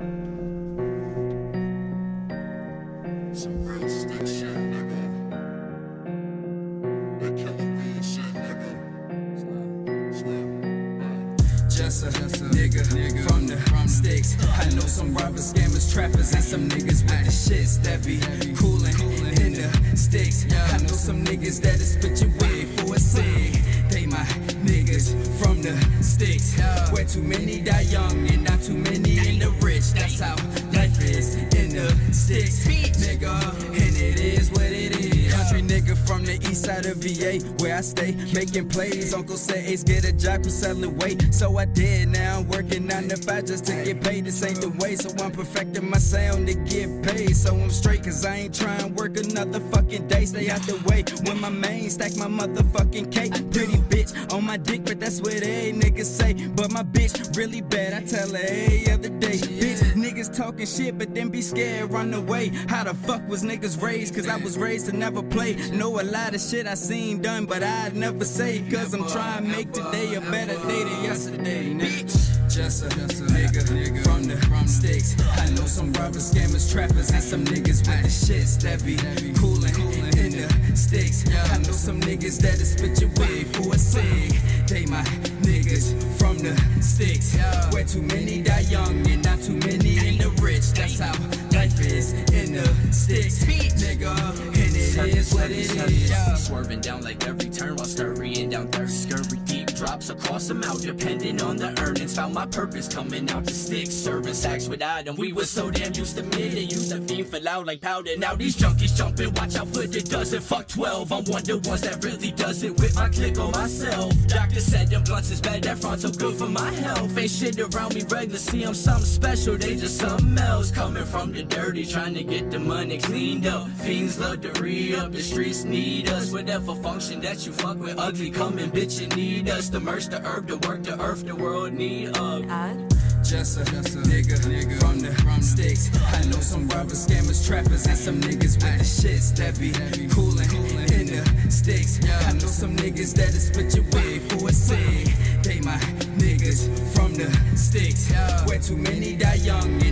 Some real stick shit, nigga. That killer bean shit, nigga. Just a nigga from the sticks. I know some robbers, scammers, trappers, and some niggas with the shits that be coolin' in the sticks. I know some niggas that'll spit your wig for a cig. They my niggas from the sticks. Where too many die young and not too many in the rich. That's how life is in the sticks, nigga. And it is what it is. Country nigga from the east side of VA, where I stay making plays. Uncle say Ace get a job who's selling weight, so I did. Now I'm working 9 to 5 just to get paid. This ain't the way, so I'm perfecting my sound to get paid. So I'm straight, cause I ain't trying to work another fucking day. Stay out the way when my main stack my motherfucking cake. Pretty bitch on my dick, but that's what they niggas say. But my bitch really bad, I tell her every other day. Bitch, niggas talking shit, but then be scared, run away. How the fuck was niggas raised? Cause I was raised to never play. Know a lot of shit I seen done, but I'd never say. Cause I'm trying to make today a better day than yesterday, bitch. Just a nigga from the sticks. I know some robbers, scammers, trappers, and some niggas with the shits that be coolin' in the sticks. I know some niggas that'll spit your wig for a cig. They my niggas from the sticks. Where too many die young and not too many in the rich. That's how life is in the sticks, nigga. And it is what it is. Swerving down like every turn while scurrying down dirt. Scurry deep drops across the mouth, depending on the earnings. Found my purpose coming out the sticks. Serving sacks with Adam. We was so damn used to mid. They used to fiend for loud like powder. Now these junkies jumping. Watch out for the dozen. Fuck 12. I'm one of the ones that really does it with my click on myself. Doctor said them blunts is bad. That front so good for my health. Ain't shit around me regular. See I'm something special. They just something else. Coming from the dirty. Trying to get the money cleaned up. Fiends love to re-up. The streets need us. Whatever function that you fuck with. Ugly coming. Bitch you need us. The merch, the herb, the work, the earth. The world need us. Just a nigga from the sticks. I know some robbers, scammers, trappers, and some niggas with the shits that be coolin' in the sticks. I know some niggas that'll spit your wig for a cig. They my niggas from the sticks. Where too many die young and